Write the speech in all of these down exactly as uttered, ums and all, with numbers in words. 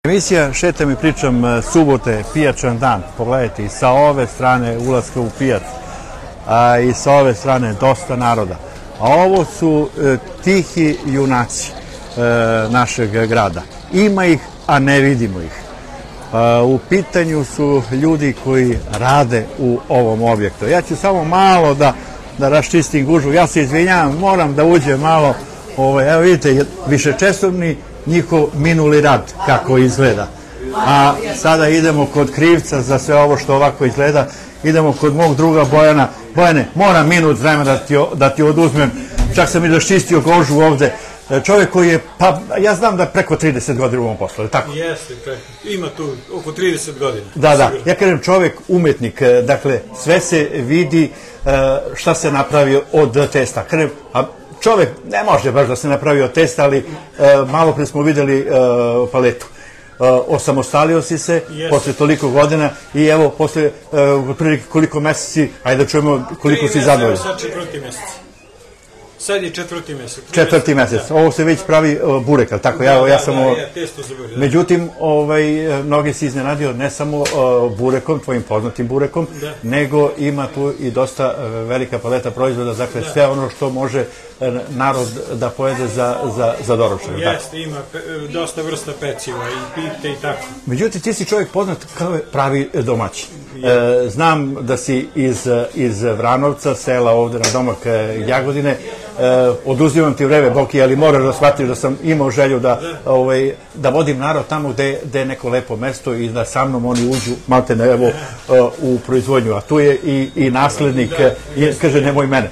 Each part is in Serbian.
Emisija Šetam i pričam, subote, pijačan dan. Pogledajte, i sa ove strane ulaska u pijac, a i sa ove strane dosta naroda. A ovo su e, tihi junaci e, našeg grada. Ima ih, a ne vidimo ih. E, u pitanju su ljudi koji rade u ovom objektu. Ja ću samo malo da, da raščistim gužvu. Ja se izvinjavam, moram da uđem malo. Ovaj, evo vidite, višečasovni njihov minuli rad, kako izgleda. A sada idemo kod krivca za sve ovo što ovako izgleda. Idemo kod mog druga Bojana. Bojane, moram minut vremena da ti, da ti oduzmem. Čak sam i raščistio kožu ovde. Čovjek koji je, pa ja znam da je preko trideset godina u ovom poslu, je tako? Jeste, ima tu oko trideset godina. Da, da, ja kažem čovjek umetnik, dakle sve se vidi šta se napravi od testa. Kažem, a čovjek ne može baš da se napravi od testa, ali malo pre smo videli paletu. Osamostalio si se posle toliko godina i evo posle koliko meseci, ajde da čujemo koliko si zadovoljan. Sad četvrti mesec. Sad je četvrti mesec. Četvrti mesec. Ovo se već pravi burek, ali tako? Ja sam... Međutim, mnogi si iznenadio ne samo burekom, tvojim poznatim burekom, nego ima tu i dosta velika paleta proizvoda, dakle sve ono što može narod da pojede za doručak. Jeste, ima dosta vrsta peciva i pite i tako. Međutim, ti si čovjek poznat kao pravi domaćin. Znam da si iz Vranovca, sela ovde na domak Jagodine. Oduzimam ti vreme, Boki, ali moraš da shvatiš da sam imao želju da vodim narod tamo gde je neko lepo mesto i da sa mnom oni uđu maltene evo u proizvodnju. A tu je i naslednik, kaže nemoj mene.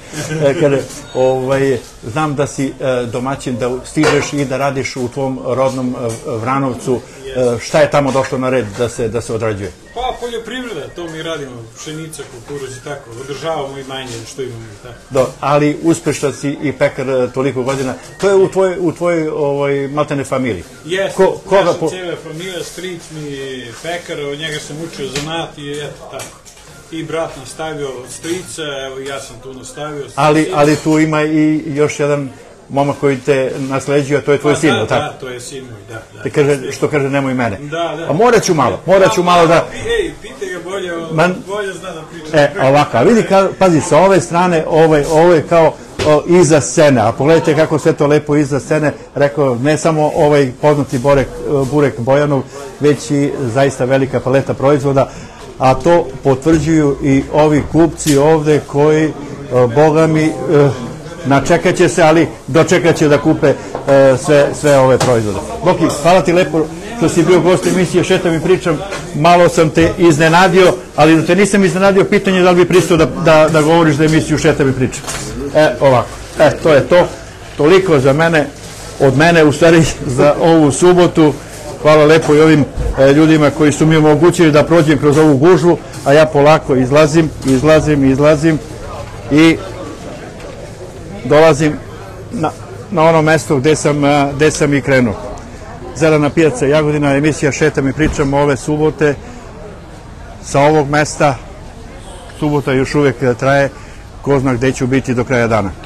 Znam da si domaćin, da stižeš i da radiš u tvom rodnom Vranovcu. Šta je tamo došlo na red da se odrađuje? Pa, poljoprivreda, to mi radimo, pšenica, kukuruz i tako, održavamo i manje što imamo i tako. Ali uspešan si i pekar toliko godina, to je u tvojoj maltene familiji? Jeste, naša cijela familija, stric mi je pekar, od njega sam učio zanat i eto tako. I brat nastavio od strica, evo ja sam tu nastavio. Ali tu ima i još jedan momak koji te nasleđuje, a to je tvoj sin, tako? Da, to je sin moj, da. Što kaže, nemoj mene. Da, da. A morat ću malo, morat ću malo da... Ej, pite ga bolje, bolje zna da priča. E, ovako, a vidi, pazi, sa ove strane, ovo je kao iza scene, a pogledajte kako sve to lepo iza scene, rekao, ne samo ovaj poznati burek Bojanov, već i zaista velika paleta proizvoda, a to potvrđuju i ovi kupci ovde koji, boga mi, načekat će se, ali dočekat će da kupe sve ove proizvode. Boki, hvala ti lepo što si bio gost emisije Šetam i pričam. Malo sam te iznenadio, ali da te nisam iznenadio, pitanje je da li bi pristao da govoriš za emisiju Šetam i pričam. E, ovako. E, to je to. Toliko za mene, od mene u stvari za ovu subotu. Hvala lepo i ovim ljudima koji su mi omogućili da prođem kroz ovu gužvu, a ja polako izlazim, izlazim, izlazim i dolazim na ono mesto gde sam i krenuo. Zelena pijaca Jagodina, emisija Šetam i pričam ove subote. Sa ovog mesta subota još uvek traje, ko zna gde ću biti do kraja dana.